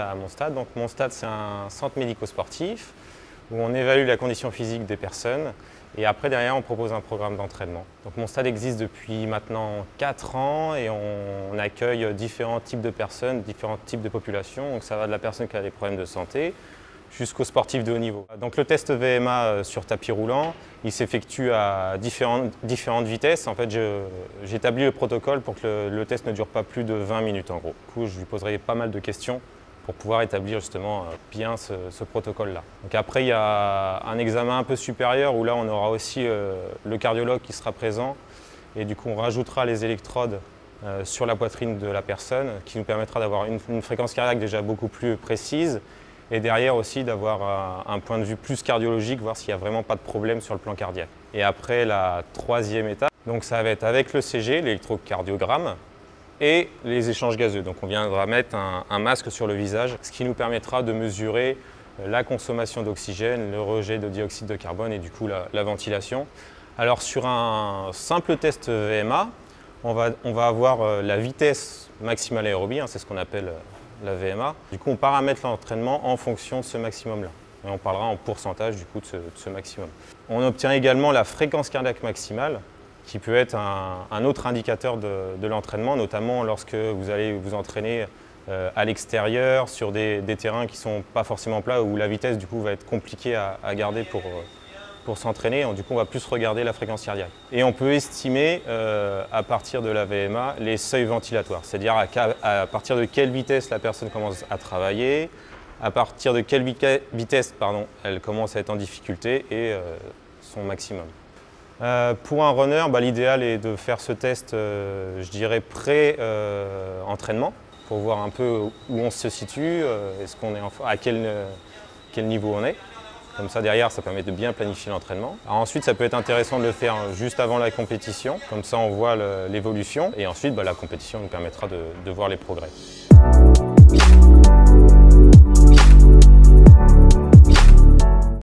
à mon stade. Donc mon stade, c'est un centre médico-sportif où on évalue la condition physique des personnes et après derrière on propose un programme d'entraînement. Donc mon stade existe depuis maintenant 4 ans et on accueille différents types de personnes, différents types de populations. Donc ça va de la personne qui a des problèmes de santé jusqu'aux sportifs de haut niveau. Donc le test VMA sur tapis roulant, il s'effectue à différentes vitesses. En fait, j'établis le protocole pour que le test ne dure pas plus de 20 minutes en gros. Du coup, je lui poserai pas mal de questions pour pouvoir établir justement bien ce protocole-là. Donc après, il y a un examen un peu supérieur où là, on aura aussi le cardiologue qui sera présent et du coup, on rajoutera les électrodes sur la poitrine de la personne qui nous permettra d'avoir une fréquence cardiaque déjà beaucoup plus précise et derrière aussi d'avoir un point de vue plus cardiologique, voir s'il n'y a vraiment pas de problème sur le plan cardiaque. Et après, la troisième étape, donc ça va être avec le CG, l'électrocardiogramme, et les échanges gazeux. Donc on viendra mettre un masque sur le visage, ce qui nous permettra de mesurer la consommation d'oxygène, le rejet de dioxyde de carbone et du coup la ventilation. Alors sur un simple test VMA, on va avoir la vitesse maximale aérobie, c'est ce qu'on appelle la VMA. Du coup, on paramètre l'entraînement en fonction de ce maximum-là. Et on parlera en pourcentage du coup de ce maximum. On obtient également la fréquence cardiaque maximale, qui peut être un autre indicateur de l'entraînement, notamment lorsque vous allez vous entraîner à l'extérieur, sur des terrains qui ne sont pas forcément plats, où la vitesse du coup va être compliquée à garder pour s'entraîner. Du coup, on va plus regarder la fréquence cardiaque. Et on peut estimer, à partir de la VMA, les seuils ventilatoires, c'est-à-dire à partir de quelle vitesse la personne commence à travailler, à partir de quelle vitesse elle commence à être en difficulté et son maximum. Pour un runner, l'idéal est de faire ce test, je dirais, pré-entraînement, pour voir un peu où on se situe, à quel niveau on est. Comme ça, derrière, ça permet de bien planifier l'entraînement. Ensuite, ça peut être intéressant de le faire juste avant la compétition. Comme ça, on voit l'évolution. Et ensuite, la compétition nous permettra de voir les progrès.